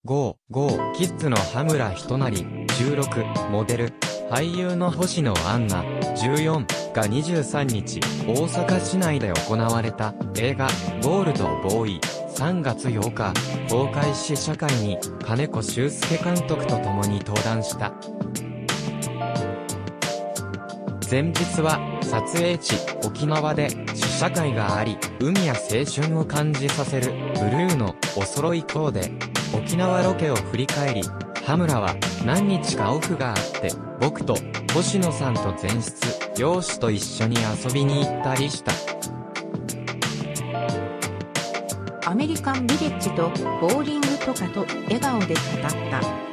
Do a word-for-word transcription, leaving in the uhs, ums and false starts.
ゴー、ゴー、キッズの羽村ひとなり、じゅうろく、モデル、俳優の星野アンナ、じゅうよん、がにじゅうさんにち、大阪市内で行われた映画、ゴールドボーイ、さんがつようか、公開試写会に、金子修介監督と共に登壇した。前日は、撮影地、沖縄で、試写会があり、海や青春を感じさせる、ブルーのお揃いコーデ。沖縄ロケを振り返り、羽村は何日かオフがあって、僕と星野さんと前室、漁師と一緒に遊びに行ったりした。 アメリカンビレッジとボーリングとかと笑顔で語った。